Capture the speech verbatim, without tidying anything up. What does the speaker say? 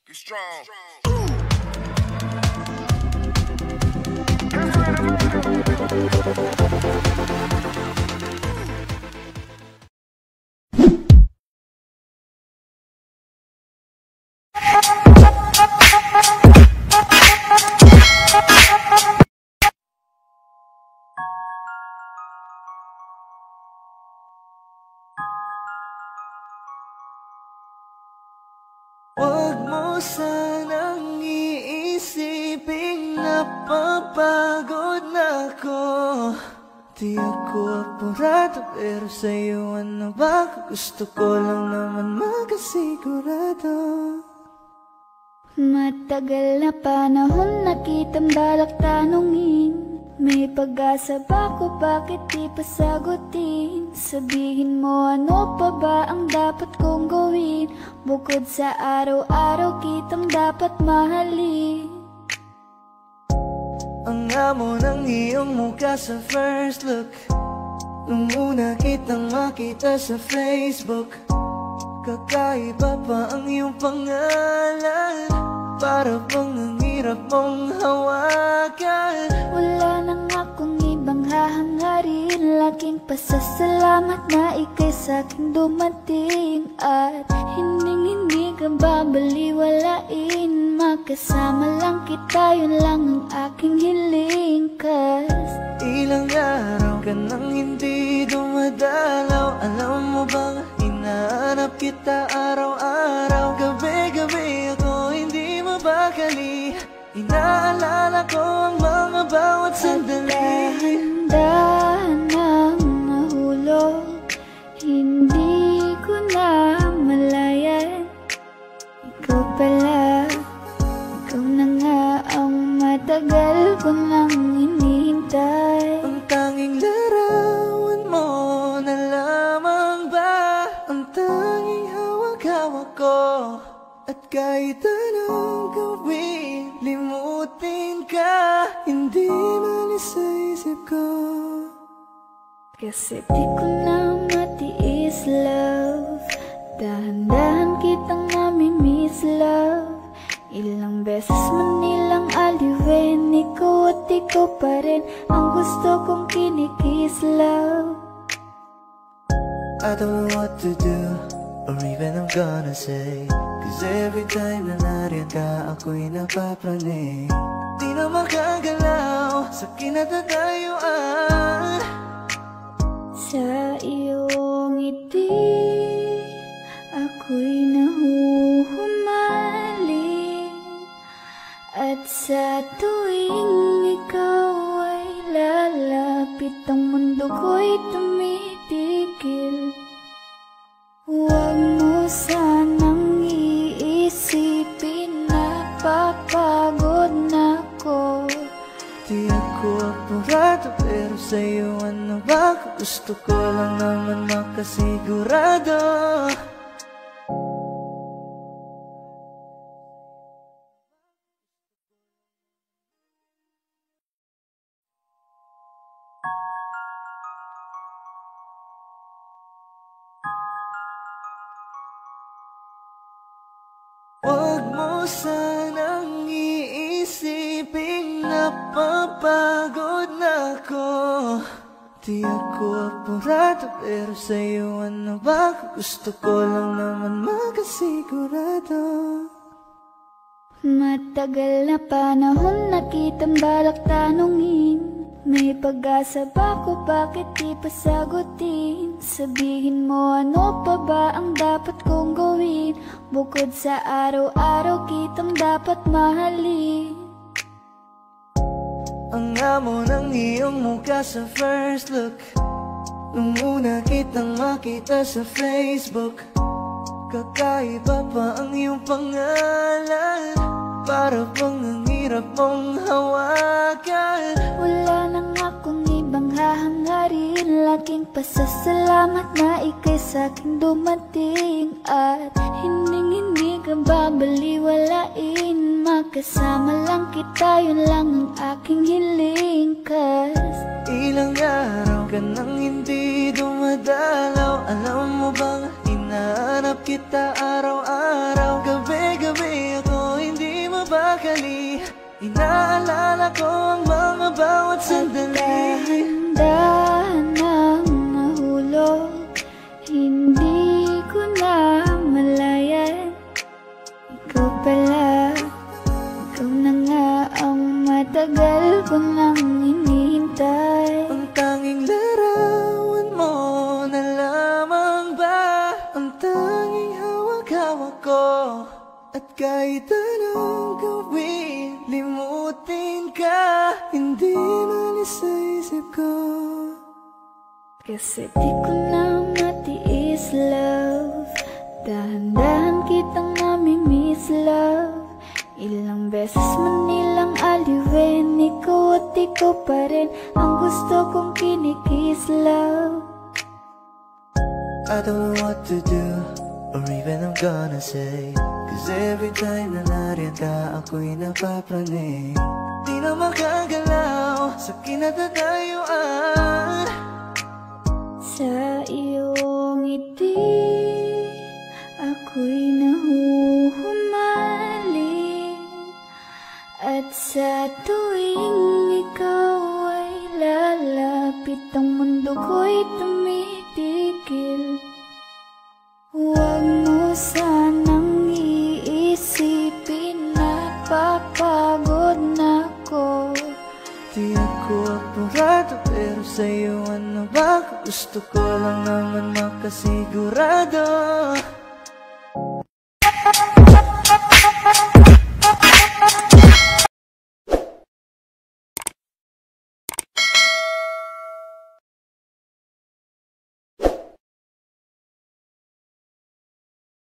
Strong. Huwag mo sanang iisiping napapagod na ako. Di ako apurado, pero sa'yo ano ba? Gusto ko lang naman makasigurado. Matagal na panahon na kitang balak tanungin, may pag-asa ba ko, bakit di pa sagutin? Sabihin mo ano pa ba ang dapat kong gawin, bukod sa araw-araw kitang dapat mahalin. Ang amo ng iyong mukha sa first look, nung una kitang makita sa Facebook. Kakaiba pa ang iyong pangalan, para bang ang hirap mong hawakan. Wala nang akong ibang hahangarin, laking pasasalamat na ika'y sa'king dumating. At hinding-hindi ka babaliwalain, makasama lang kita, yun lang ang aking hiling. Cause ilang araw ka nang hindi dumadalaw, alam mo bang hinahanap kita araw-araw. Gabi-gabi ako hindi mabakali, inaalala ko ang mga bawat sandali. Dahan-dahan nang nahulog, hindi ko na malayan. Ikaw pala, ikaw na nga ang matagal ko nang hinihintay. Ang tanging larawan mo na lamang ba, ang tanging hawak-hawak ko. At kahit anong gawin, limutin ka, hindi malis sa isip ko. Kasi di ko na matiis, love. Dahan-dahan kitang nami-miss, love. Ilang beses man nilang aliwin, ikaw at ikaw pa rin ang gusto kong kinikis, love. I don't know what to do, or even I'm gonna say, cause every time na nariyan ka, ako'y napapraning. Di na makagalaw sa kinatatayuan. Sa iyong ngiti, ako'y nahuhumaling. At sa tuwing ikaw ay lalapit, ang mundo ko'y tumitigil. Huwag mo sanang iisipin na papagod na ako. Di ako apurado, pero sa'yo ano ba? Gusto ko lang naman makasigurado. Huwag mo sanang iisiping napapagod na ako. Di ako apurado, pero sa'yo ano ba? Gusto ko lang naman makasigurado. Matagal na panahon na kitang balak tanungin, may pag-asa ba ko, bakit di pa sagutin? Sabihin mo ano pa ba ang dapat kong gawin, bukod sa araw-araw kitang dapat mahalin. Ang amo ng iyong mukha sa first look, nung una kitang makita sa Facebook. Kakaiba pa ang iyong pangalan, para bang ang hirap mong hawakan. Wala nang akong ibang hahangarin, laking pasasalamat na ika'y sa'king dumating. At hinding-hindi ka babaliwalain, makasama lang kita, yun lang ang aking hiling. Cause ilang araw ka nang hindi dumadalaw, alam mo bang hinahanap kita araw-araw. Gabi-gabi ako nagmamadali, inaalala ko ang mga bawat sandali. Dahan-dahan ang nahulog, hindi ko na malayan. Ikaw pala, ikaw na nga ang matagal ko nang hinihintay. Ang tanging larawan mo na lamang ba ang tanging hawak-hawak ko? At kahit anong gawin, limutin ka, hindi malis sa isip ko. Kasi di ko na matiis, love. Dahan-dahan kitang nami-miss, love. Ilang beses man nilang aliwin, ikaw at ikaw pa rin ang gusto kong kinikiss, love. I don't know what to do, or even I'm gonna say, cause every time na nariyan ka, ako'y napapraning. Di na makagalaw sa kinatatayuan. Sa iyong ngiti, ako'y nahuhumaling. At sa tuwing ikaw ay lalapit, ang mundo ko'y tumitigil. Huwag mo sanang iisipin na papagod na ako. Di ako apurado, pero sa'yo ano ba? Gusto ko lang naman makasigurado.